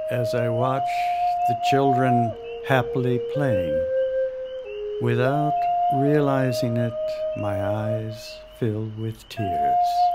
as I watch the children happily playing. Without realizing it, my eyes fill with tears.